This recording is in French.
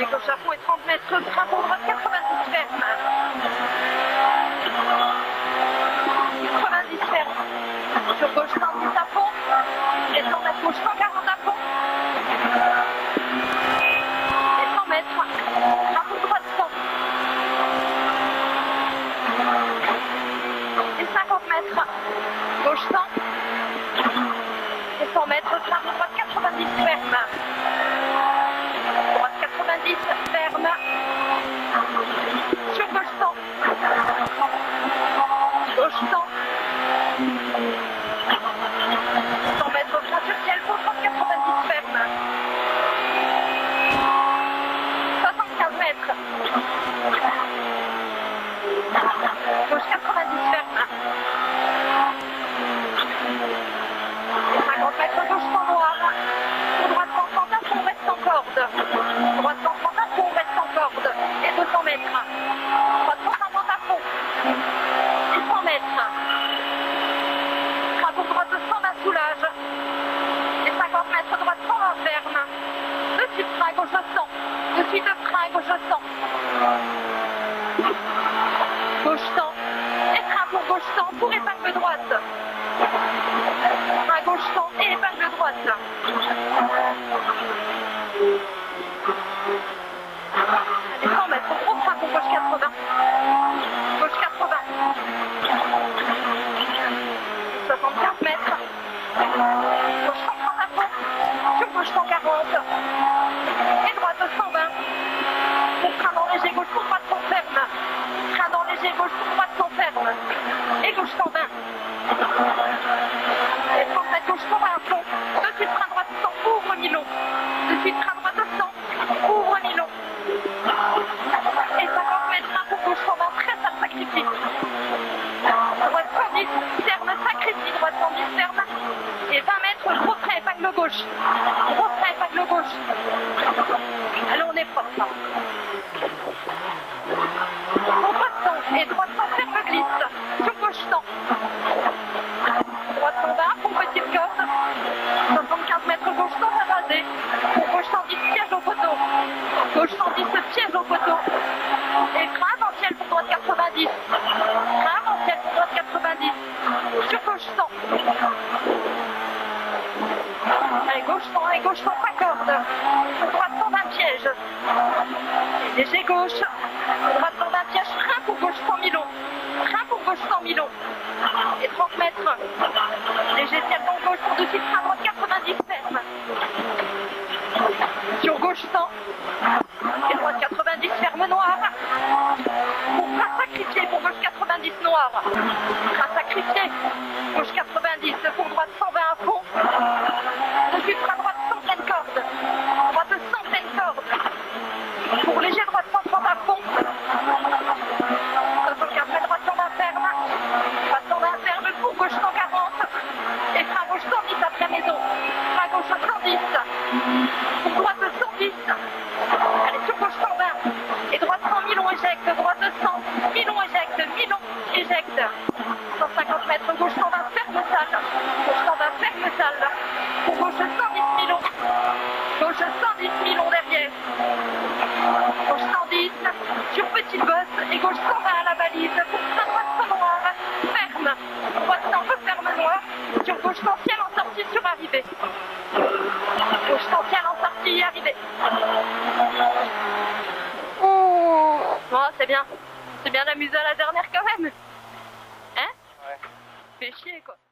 gauche à fond et 30 mètres, frein pour droite, 90 ferme. 90 ferme. Sur gauche, 110 à fond. Et 100 mètres gauche, 140 à fond. Et 100 mètres. Frein pour droite, 100. Et 50 mètres. Gauche, 100. Et 100 mètres, frein pour droite, 90 ferme. Droite 90, ferme. Sur gauche 100. Gauche 100. 100 mètres, frein sur ciel, pour 30, 90, ferme. 75 mètres. Gauche 90, ferme. Et 50 mètres, gauche 100 noir. Pour droite 130 à fond, reste en corde. Droite 130 à fond, reste en corde. Et 200 mètres. Droite 150 à fond. Et 100 mètres. Frein pour droite 120 soulage. Et 50 mètres, droite 120 ferme. De suite frein, gauche 100. De suite frein, gauche 100. Gauche 100. Et frein pour gauche 100 pour épingle droite. Frein gauche 100 et épingle droite. Allez, 100 mètres, gros frein pour gauche 80. Gauche 80. 75 mètres. Gauche 130 à fond. Sur gauche 140. Et droite 120. Pour frein dans léger, gauche pour droite sans ferme. Frein dans léger, gauche pour droite sans ferme. Et gauche 120. Et 30 mètres, gauche 120 à fond. De suite frein droite 100, ouvre mi-long. De suite frein droite 100, ouvre mi-long. Et 50 mètres, frein pour gauche 120, très sale sacrifice. Droite 110, ferme, sacrifice, droite 110, ferme. Et 20 mètres, gros frein, épingle gauche. Gros frein, épingle gauche. Allez, on est propre. Pour droite 100, et droite 100, ferme, glisse. Sur gauche 100. Droite 120, pour petite corde. 75 mètres, gauche 100, va raser. Pour gauche 110, piège au poteau. Gauche 110, piège au poteau. Et frein avant ciel pour droite 90. Frein avant ciel pour droite 90. Sur gauche 100. Allez, gauche 100 et gauche 100, pas corde. Pour droite 120, piège. Et léger gauche. Pour droite 120, piège, frein pour gauche 100 milons. Frein pour gauche 100 milons. Et 30 mètres. Léger ciel dans gauche pour de suite, frein droite 90 ferme. Sur gauche 100. Et droite 90 ferme noir. Pour frein sacrifié pour gauche 90 noir. Frein sacrifié. Gauche 90 pour droite 120 à fond. De suite frein droite 100 pleine corde. Droite 100 pleine corde. Pour léger droite 130 à fond. 75 mètres droite 120 ferme. Droite 120 ferme pour gauche 140. Et frein gauche 110 après maison. Frein gauche 110. Pour droite 110. Allez, sur gauche 120. Et droite 100, milon éjecte. Droite 100, milon éjecte. Milon éjecte. 150 mètres, gauche 120, ferme salle. Gauche 120, ferme salle. Pour gauche 110 milon. Gauche 110 milon derrière. Gauche 110. Sur petite bosse. Et gauche 120 à la balise. Pour frein droite 100 noir. Ferme. Droite 100 ferme noir. Sur gauche 100 ciel en sortie sur arrivée. Gauche 100 ciel en sortie arrivée. Bon, c'est bien. C'est bien d'amuser à la dernière quand même. Hein? Ouais. Fait chier quoi.